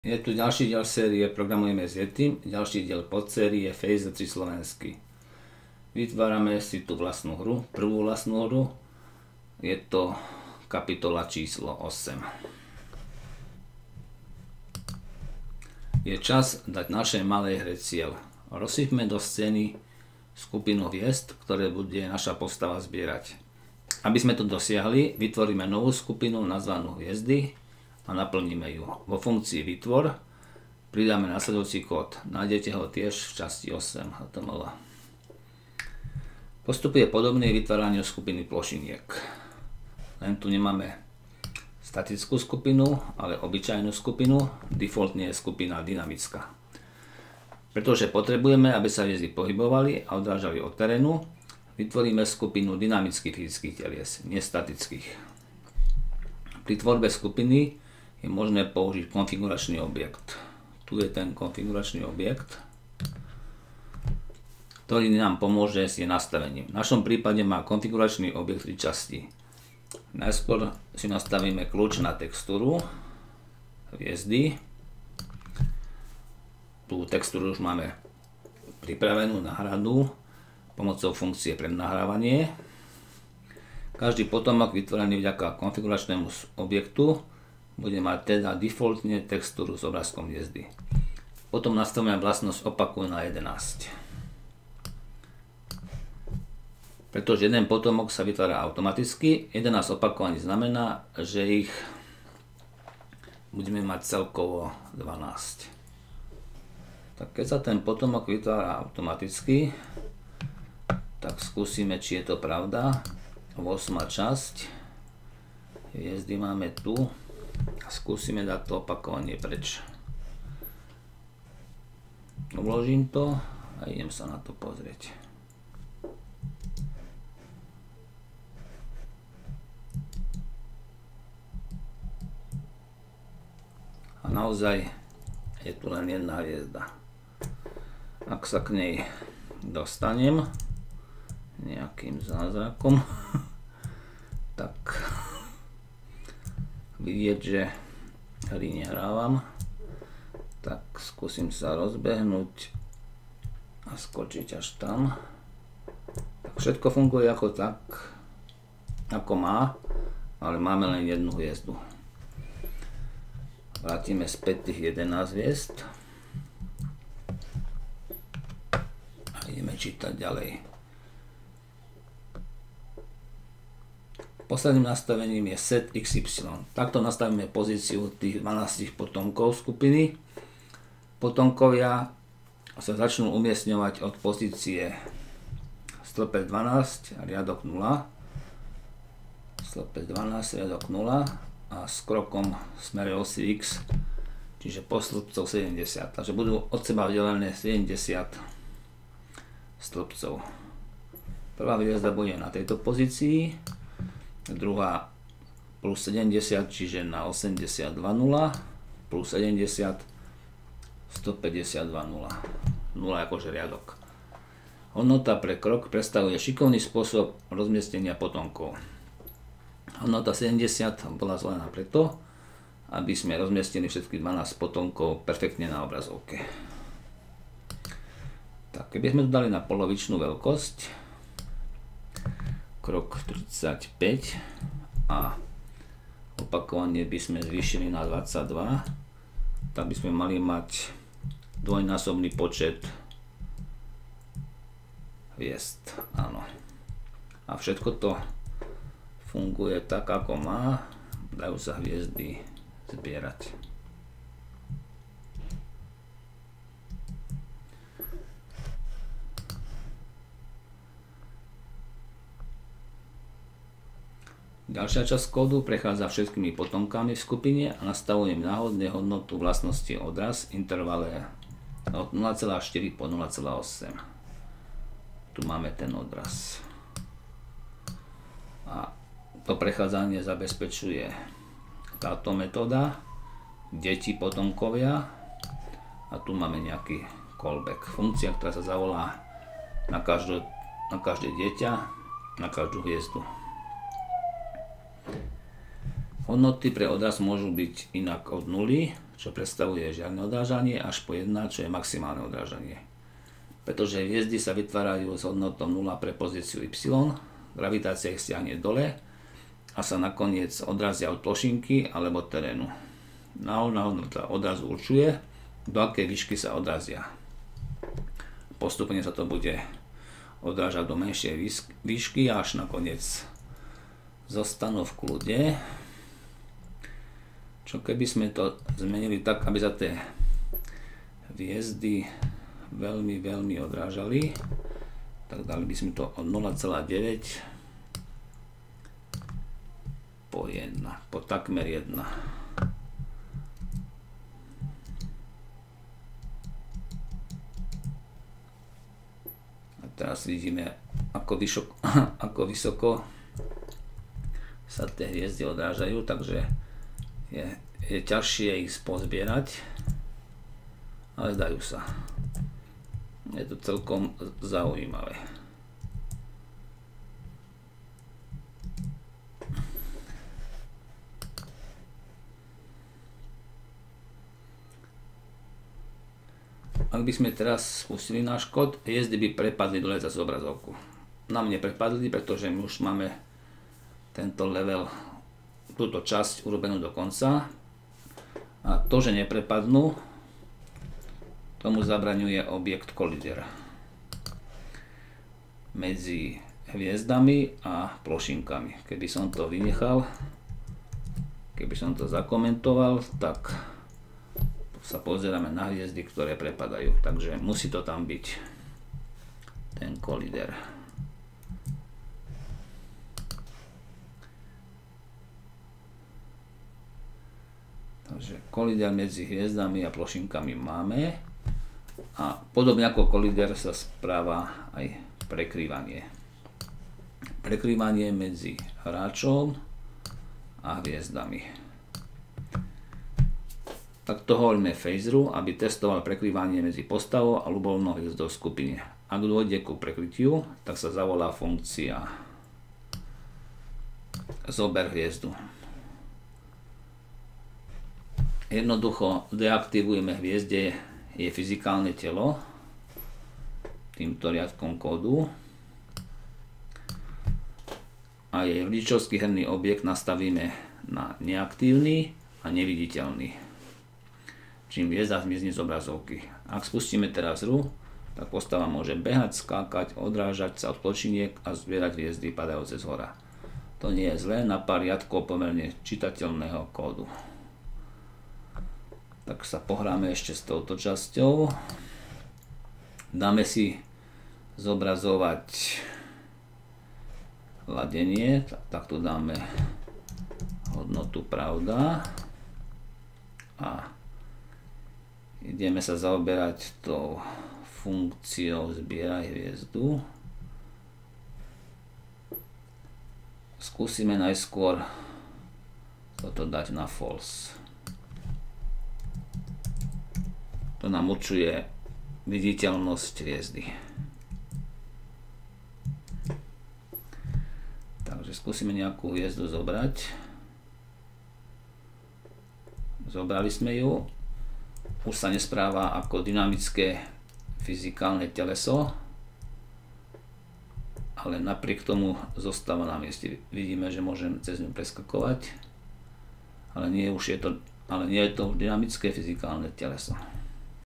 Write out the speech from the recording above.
Je tu ďalší diel série Programujeme s Yetim, ďalší diel podsérie Phaser 3 slovenský. Vytvárame si tú vlastnú hru, prvú vlastnú hru. Je to kapitola číslo 8. Je čas dať našej malej hre cieľ. Rozsypme do scény skupinu hviezd, ktoré bude naša postava zbierať. Aby sme to dosiahli, vytvoríme novú skupinu nazvanú hviezdy a naplníme ju. Vo funkcii vytvor pridáme nasledujúci kód. Nájdete ho tiež v časti 8 HTML. Postup je podobný vytváraniu skupiny plošiniek. Len tu nemáme statickú skupinu, ale obyčajnú skupinu. Defaultne je skupina dynamická. Pretože potrebujeme, aby sa hviezdy pohybovali a odrážali od terénu, vytvoríme skupinu dynamických fyzických telies, nestatických. Pri tvorbe skupiny je možné použiť konfiguračný objekt. Tu je ten konfiguračný objekt, ktorý nám pomôže s jej nastavením. V našom prípade má konfiguračný objekt 3 časti. Najskôr si nastavíme kľúč na textúru hviezdy. Tú textúru už máme pripravenú, nahranú pomocou funkcie pre nahrávanie. Každý potomok vytvorený vďaka konfiguračnému objektu bude mať teda defaultne textúru s obrázkom hviezdy. Potom nastavíme vlastnosť opakuj na 11. Pretože jeden potomok sa vytvára automaticky, 11 opakovaní znamená, že ich budeme mať celkovo 12. Tak keď sa ten potomok vytvára automaticky, tak skúsime, či je to pravda. 8. časť hviezdy máme tu. Skúsime dať to opakovanie preč. Uložím to a idem sa na to pozrieť. A naozaj je tu len jedna hviezda. Ak sa k nej dostanem nejakým zázrakom, tak vidieť, že hry nehrávam, tak skúsim sa rozbehnúť a skočiť až tam. Tak všetko funguje ako tak, ako má, ale máme len jednu hviezdu. Vrátime späť tých 11 hviezd a ideme čítať ďalej. Posledným nastavením je set XY. Takto nastavíme pozíciu tých 12 potomkov skupiny. Potomkovia sa začnú umiestňovať od pozície stĺpec 12, riadok 0. Stĺpec 12, riadok 0 a s krokom v smere osy X, čiže po stĺpcov 70. Takže budú od seba oddelené 70 stĺpcov. Prvá hviezda bude na tejto pozícii, druhá plus 70, čiže na 82,0 plus 70 152,0. 0 akože riadok. Hodnota pre krok predstavuje šikovný spôsob rozmiestnenia potomkov. Hodnota 70 bola zvolená preto, aby sme rozmiestnili všetkých 12 potomkov perfektne na obrazovke. Tak, keby sme to dali na polovičnú veľkosť, krok 35 a opakovanie by sme zvýšili na 22, tak by sme mali mať dvojnásobný počet hviezd. Áno. A všetko to funguje tak, ako má. Dajú sa hviezdy zbierať. Ďalšia časť kódu prechádza všetkými potomkami v skupine a nastavujem náhodne hodnotu vlastnosti odraz v intervale od 0,4 po 0,8. Tu máme ten odraz. A to prechádzanie zabezpečuje táto metóda, deti potomkovia, a tu máme nejaký callback, funkcia, ktorá sa zavolá na každé dieťa, na každú hviezdu. Hodnoty pre odraz môžu byť inak od 0, čo predstavuje žiadne odrážanie, až po 1, čo je maximálne odrážanie. Pretože hviezdy sa vytvárajú s hodnotou 0 pre pozíciu Y, gravitácia ich stiahne dole a sa nakoniec odrazia od plošinky alebo terénu. Náhodná hodnota odrazu určuje, do akej výšky sa odrazia. Postupne sa to bude odrážať do menšej výšky a až nakoniec zostanú v kľude. Čo keby sme to zmenili tak, aby sa tie hviezdy veľmi odrážali, tak dali by sme to od 0,9 po 1, po takmer 1. A teraz vidíme, ako vysoko sa tie hviezdy odrážajú, takže je ťažšie ich pozbierať, ale dajú sa. Je to celkom zaujímavé. Ak by sme teraz spustili náš kód, hviezdy by prepadli dole za obrazovku. Nám neprepadli, pretože my už máme tento level, túto časť urobenú do konca. A to, že neprepadnú, tomu zabraňuje objekt Collider medzi hviezdami a plošinkami. Keby som to vynechal, keby som to zakomentoval, tak sa pozeráme na hviezdy, ktoré prepadajú. Takže musí to tam byť, ten Collider. Takže Collider medzi hviezdami a plošinkami máme. A podobne ako Collider sa správa aj prekrývanie. Prekrývanie medzi hráčom a hviezdami. Tak to hovoríme phaseru, aby testoval prekrývanie medzi postavou a ľubovolnou hviezdou v skupine. Ak dôjde ku prekrytiu, tak sa zavolá funkcia zober hviezdu. Jednoducho deaktivujeme hviezde je fyzikálne telo týmto riadkom kódu a jej rodičovský herný objekt nastavíme na neaktívny a neviditeľný, čím hviezda zmizne z obrazovky. Ak spustíme teraz hru, tak postava môže behať, skákať, odrážať sa od pločiniek a zbierať hviezdy padajúce z hora. To nie je zlé na pár riadkov pomerne čitateľného kódu. Tak sa pohráme ešte s touto časťou. Dáme si zobrazovať ladenie, tak tu dáme hodnotu pravda a ideme sa zaoberať tou funkciou zbieraj hviezdu. Skúsime najskôr toto dať na false. To nám určuje viditeľnosť hviezdy. Takže skúsime nejakú hviezdu zobrať. Zobrali sme ju. Už sa nespráva ako dynamické fyzikálne teleso, ale napriek tomu zostáva na mieste. Vidíme, že môžem cez ňu preskakovať, ale nie je to dynamické fyzikálne teleso.